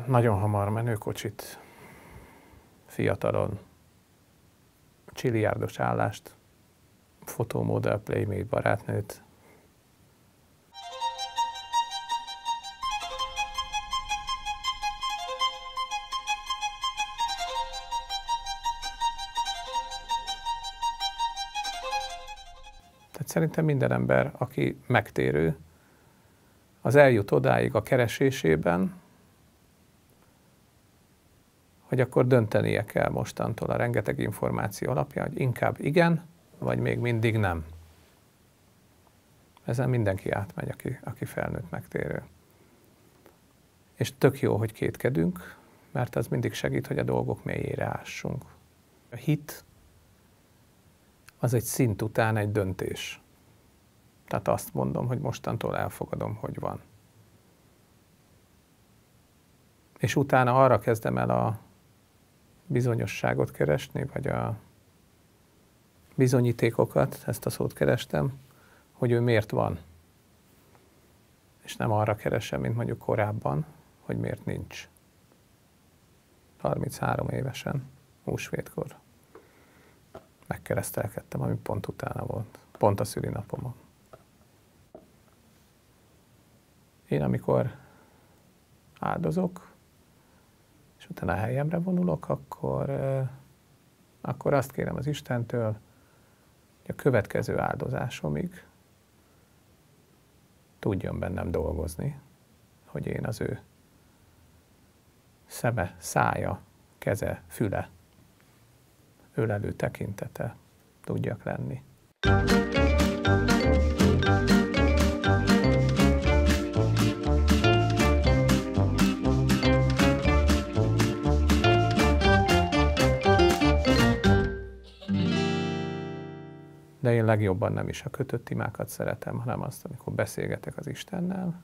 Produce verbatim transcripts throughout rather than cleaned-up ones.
nagyon hamar menőkocsit, fiatalon, csiliárdos állást, fotómodell, playmate barátnőt. Tehát szerintem minden ember, aki megtérő, az eljut odáig a keresésében, hogy akkor döntenie kell mostantól a rengeteg információ alapján, hogy inkább igen, vagy még mindig nem. Ezen mindenki átmegy, aki, aki felnőtt megtérő. És tök jó, hogy kétkedünk, mert az mindig segít, hogy a dolgok mélyére ássunk. A hit az egy szint után egy döntés. Tehát azt mondom, hogy mostantól elfogadom, hogy van. És utána arra kezdem el a bizonyosságot keresni, vagy a bizonyítékokat, ezt a szót kerestem, hogy ő miért van. És nem arra keresem, mint mondjuk korábban, hogy miért nincs. harminchárom évesen, húsvétkor megkeresztelkedtem, ami pont utána volt. Pont a szülinapomon. Én amikor áldozok, és utána a helyemre vonulok, akkor, akkor azt kérem az Istentől, hogy a következő áldozásomig tudjon bennem dolgozni, hogy én az ő szeme, szája, keze, füle, ölelő tekintete tudjak lenni. De én legjobban nem is a kötött imákat szeretem, hanem azt, amikor beszélgetek az Istennel.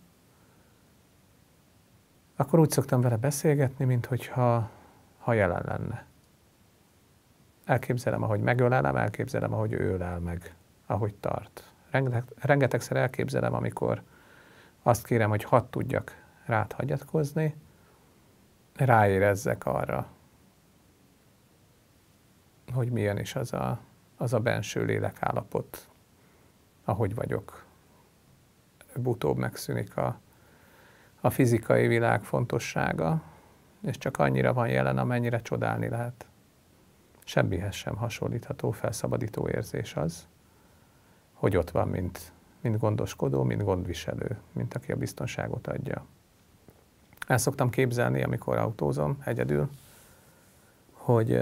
Akkor úgy szoktam vele beszélgetni, minthogyha ha jelen lenne. Elképzelem, ahogy megölelem, elképzelem, ahogy ő ölel meg, ahogy tart. Rengeteg, rengetegszer elképzelem, amikor azt kérem, hogy hadd tudjak rád hagyatkozni, ráérezzek arra, hogy milyen is az a az a benső lélekállapot, ahogy vagyok. Utóbb megszűnik a, a fizikai világ fontossága, és csak annyira van jelen, amennyire csodálni lehet. Semmihez sem hasonlítható, felszabadító érzés az, hogy ott van, mint, mint gondoskodó, mint gondviselő, mint aki a biztonságot adja. El szoktam képzelni, amikor autózom egyedül, hogy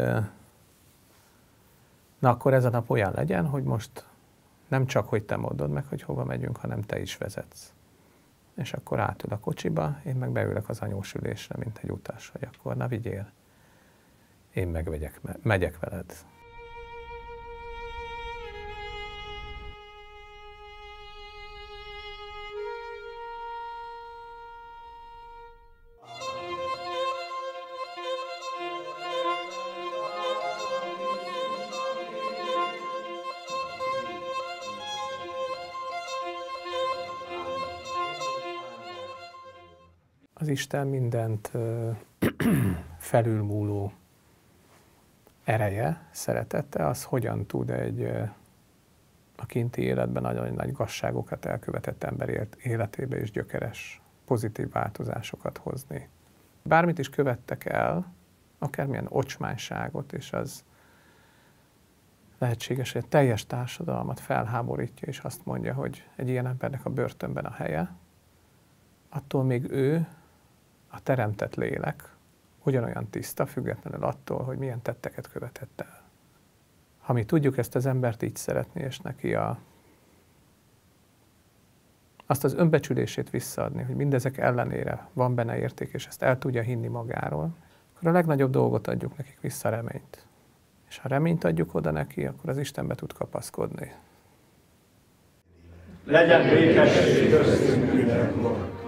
na akkor ez a nap olyan legyen, hogy most nem csak, hogy te mondod meg, hogy hova megyünk, hanem te is vezetsz. És akkor átül a kocsiba, én meg beülök az anyós ülésre, mint egy utas, hogy akkor na vigyél, én meg megyek, megyek veled. Az Isten mindent felülmúló ereje, szeretete, az hogyan tud egy a kinti életben nagyon nagy gazságokat elkövetett ember életébe is gyökeres, pozitív változásokat hozni. Bármit is követtek el, akármilyen ocsmányságot, és az lehetséges, hogy a teljes társadalmat felháborítja, és azt mondja, hogy egy ilyen embernek a börtönben a helye, attól még ő, a teremtett lélek ugyanolyan tiszta, függetlenül attól, hogy milyen tetteket követett el. Ha mi tudjuk ezt az embert így szeretni, és neki a, azt az önbecsülését visszaadni, hogy mindezek ellenére van benne érték, és ezt el tudja hinni magáról, akkor a legnagyobb dolgot adjuk nekik vissza, reményt. És ha reményt adjuk oda neki, akkor az Istenbe tud kapaszkodni. Legyen békesség köztünk mindenkor.